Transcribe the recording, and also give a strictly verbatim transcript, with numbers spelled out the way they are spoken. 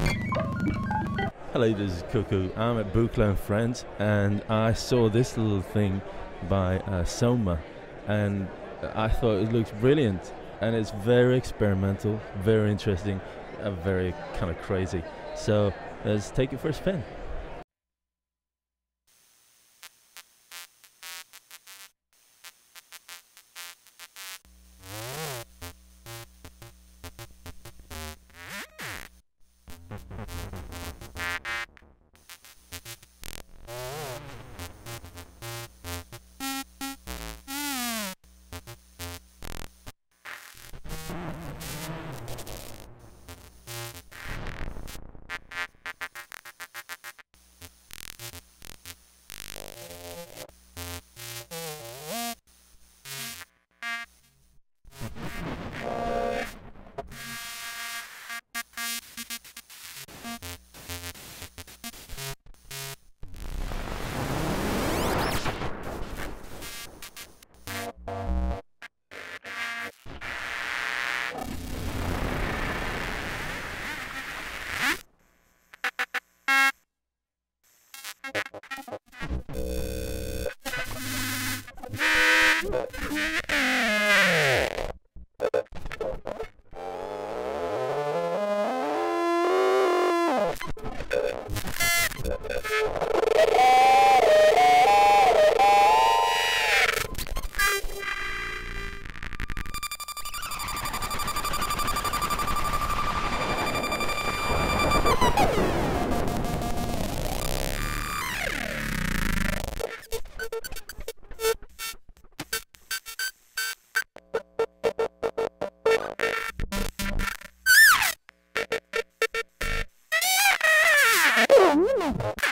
Hello, this is Cuckoo. I'm at Buchla and Friends, and I saw this little thing by uh, Soma, and I thought it looks brilliant. And it's very experimental, very interesting, uh, very kind of crazy. So let's take it for a spin. Oh,